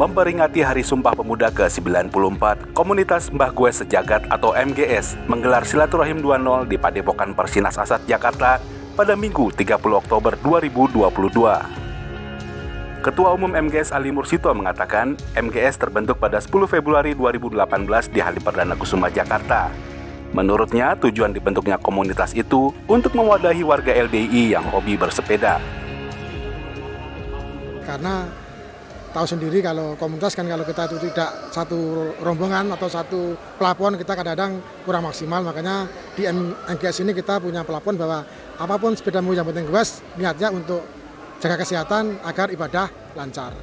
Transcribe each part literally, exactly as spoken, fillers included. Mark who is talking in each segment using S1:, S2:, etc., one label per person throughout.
S1: Memperingati Hari Sumpah Pemuda ke sembilan puluh empat, komunitas Mbah Goes Sejagat atau M G S menggelar silaturahim dua nol di Padepokan Persinas Asad, Jakarta pada Minggu tiga puluh Oktober dua ribu dua puluh dua. Ketua Umum M G S Ali Mursito mengatakan M G S terbentuk pada sepuluh Februari dua ribu delapan belas di Halim Perdana Kusuma, Jakarta. Menurutnya, tujuan dibentuknya komunitas itu untuk mewadahi warga L D I yang hobi bersepeda.
S2: Karena tahu sendiri kalau komunitas kan kalau kita itu tidak satu rombongan atau satu pelapon, kita kadang-kadang kurang maksimal. Makanya di M G S ini kita punya pelapon bahwa apapun sepedamu yang penting goes, niatnya untuk jaga kesehatan agar ibadah lancar.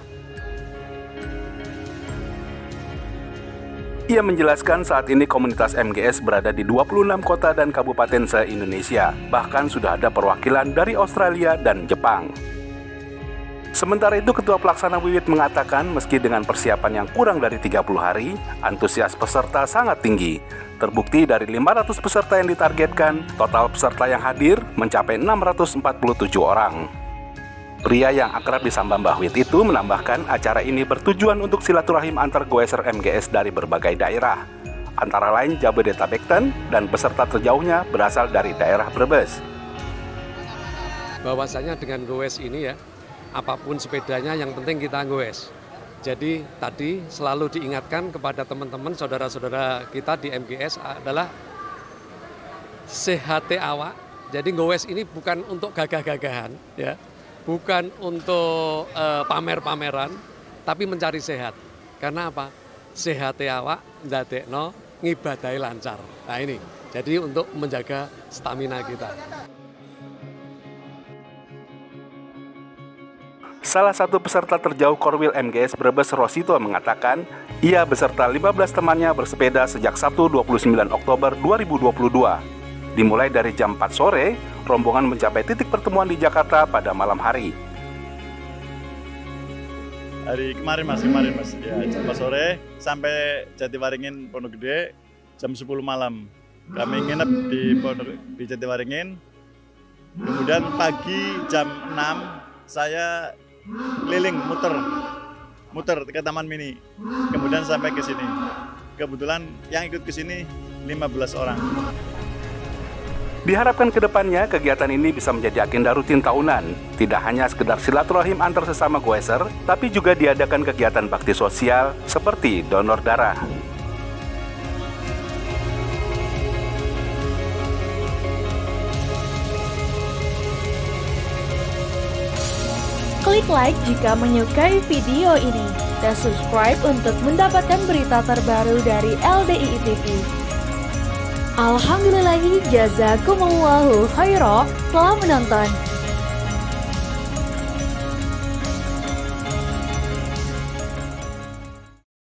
S1: Ia menjelaskan saat ini komunitas M G S berada di dua puluh enam kota dan kabupaten se-Indonesia. Bahkan sudah ada perwakilan dari Australia dan Jepang. Sementara itu, Ketua Pelaksana Wiwit mengatakan meski dengan persiapan yang kurang dari tiga puluh hari, antusias peserta sangat tinggi. Terbukti dari lima ratus peserta yang ditargetkan, total peserta yang hadir mencapai enam ratus empat puluh tujuh orang. Pria yang akrab disapa Mbah Wit itu menambahkan acara ini bertujuan untuk silaturahim antar goeser M G S dari berbagai daerah, antara lain Jabodetabek dan peserta terjauhnya berasal dari daerah Brebes.
S3: Bahwasanya dengan goes ini ya, apapun sepedanya yang penting kita goes. Jadi tadi selalu diingatkan kepada teman-teman saudara-saudara kita di M G S adalah sehat awak. Jadi goes ini bukan untuk gagah-gagahan ya. Bukan untuk uh, pamer-pameran, tapi mencari sehat. Karena apa? Sehat awak ndadekno ngibadahi lancar. Nah ini, jadi untuk menjaga stamina kita.
S1: Salah satu peserta terjauh Korwil M G S Brebes, Rosito, mengatakan ia beserta lima belas temannya bersepeda sejak Sabtu dua puluh sembilan Oktober dua ribu dua puluh dua. Dimulai dari jam empat sore, rombongan mencapai titik pertemuan di Jakarta pada malam hari.
S4: Hari kemarin mas, kemarin mas, ya jam empat sore sampai Jatiwaringin Pondok Gede jam sepuluh malam. Kami nginep di Pondok di Jatiwaringin. Kemudian pagi jam enam saya keliling muter, muter ke Taman Mini. Kemudian sampai ke sini. Kebetulan yang ikut ke sini lima belas orang.
S1: Diharapkan ke depannya kegiatan ini bisa menjadi agenda rutin tahunan. Tidak hanya sekedar silaturahim antar sesama goeser, tapi juga diadakan kegiatan bakti sosial seperti donor darah.
S5: Klik like jika menyukai video ini dan subscribe untuk mendapatkan berita terbaru dari L D I I T V. Alhamdulillahi jazakumullahu khairan telah menonton.